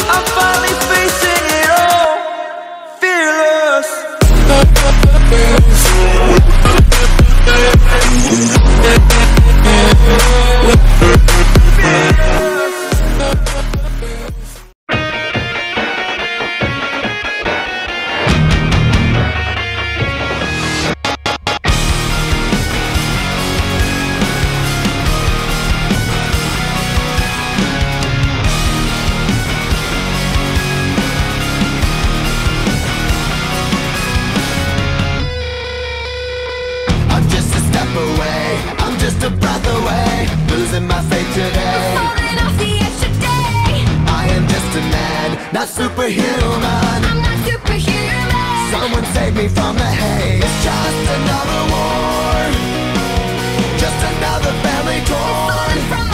I'm finally facing it all, fearless. I'm just a breath away, losing my faith today. Falling off the edge today. I am just a man, not superhuman. I'm not superhuman. Someone save me from the haze. It's just another war, just another family torn. Falling from